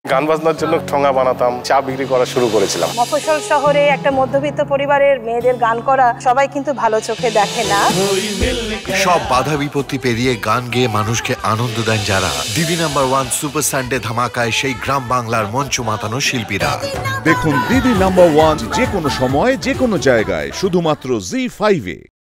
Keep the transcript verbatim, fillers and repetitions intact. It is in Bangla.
গান বাজনার জন্য ঠোঙা বানাতাম, চা বিক্রি করা শুরু করেছিলাম। মফস্বল শহরে একটা মধ্যবিত্ত পরিবারের মেয়েদের গান করা সবাই কিন্তু ভালো চোখে দেখে না। সব বাধা বিপত্তি পেরিয়ে গান গেয়ে মানুষকে আনন্দ দেন যারা, Didi number one super Sunday ধামাকায় সেই গ্রাম বাংলার মঞ্চ মাতানো শিল্পীরা। দেখুন দিদি নাম্বার ওয়ান যে কোনো সময় যে কোনো জায়গায় শুধুমাত্র জি ফাইভে।